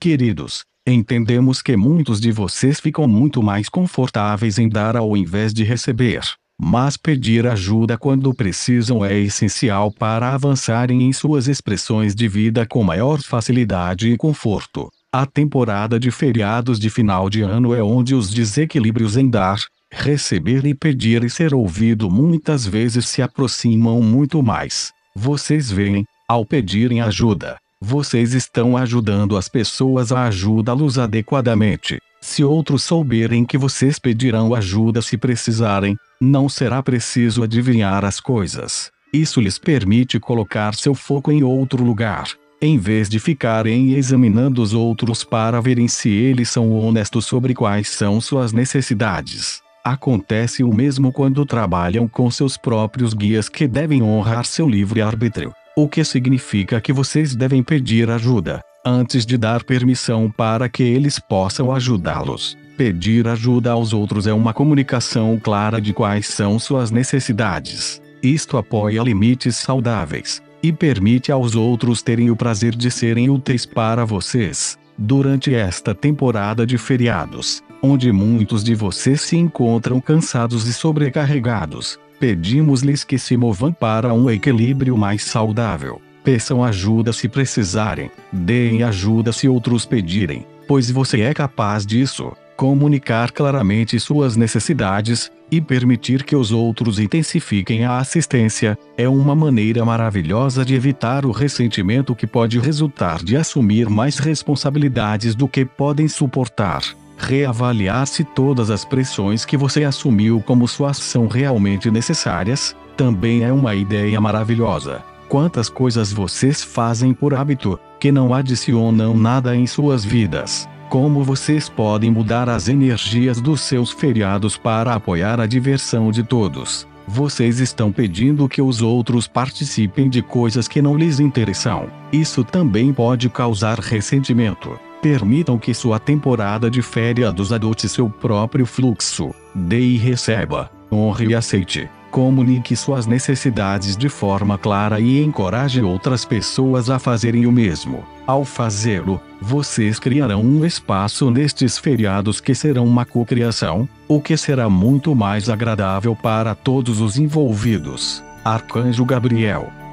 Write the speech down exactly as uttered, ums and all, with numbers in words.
queridos, entendemos que muitos de vocês ficam muito mais confortáveis em dar ao invés de receber. Mas pedir ajuda quando precisam é essencial para avançarem em suas expressões de vida com maior facilidade e conforto. A temporada de feriados de final de ano é onde os desequilíbrios em dar, receber e pedir e ser ouvido muitas vezes se aproximam muito mais. Vocês veem, ao pedirem ajuda, vocês estão ajudando as pessoas a ajudá-los adequadamente. Se outros souberem que vocês pedirão ajuda se precisarem, não será preciso adivinhar as coisas. Isso lhes permite colocar seu foco em outro lugar, em vez de ficarem examinando os outros para verem se eles são honestos sobre quais são suas necessidades. Acontece o mesmo quando trabalham com seus próprios guias que devem honrar seu livre-arbítrio, o que significa que vocês devem pedir ajuda, antes de dar permissão para que eles possam ajudá-los. Pedir ajuda aos outros é uma comunicação clara de quais são suas necessidades. Isto apoia limites saudáveis, e permite aos outros terem o prazer de serem úteis para vocês. Durante esta temporada de feriados, onde muitos de vocês se encontram cansados e sobrecarregados, pedimos-lhes que se movam para um equilíbrio mais saudável. Peçam ajuda se precisarem, deem ajuda se outros pedirem, pois você é capaz disso. Comunicar claramente suas necessidades, e permitir que os outros intensifiquem a assistência, é uma maneira maravilhosa de evitar o ressentimento que pode resultar de assumir mais responsabilidades do que podem suportar. Reavaliar se todas as pressões que você assumiu como suas são realmente necessárias, também é uma ideia maravilhosa. Quantas coisas vocês fazem por hábito, que não adicionam nada em suas vidas? Como vocês podem mudar as energias dos seus feriados para apoiar a diversão de todos? Vocês estão pedindo que os outros participem de coisas que não lhes interessam. Isso também pode causar ressentimento. Permitam que sua temporada de feriados adote seu próprio fluxo. Dê e receba. Honre e aceite. Comunique suas necessidades de forma clara e encoraje outras pessoas a fazerem o mesmo. Ao fazê-lo, vocês criarão um espaço nestes feriados que serão uma cocriação, o que será muito mais agradável para todos os envolvidos. Arcanjo Gabriel.